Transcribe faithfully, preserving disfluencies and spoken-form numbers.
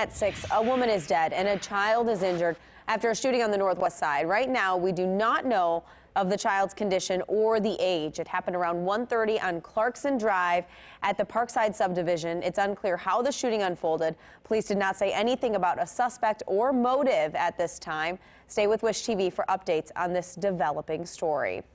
At six, a woman is dead and a child is injured after a shooting on the Northwest Side. Right now, we do not know of the child's condition or the age. It happened around one thirty on Clarkson Drive at the Parkside subdivision. It's unclear how the shooting unfolded. Police did not say anything about a suspect or motive at this time. Stay with Wish T V for updates on this developing story.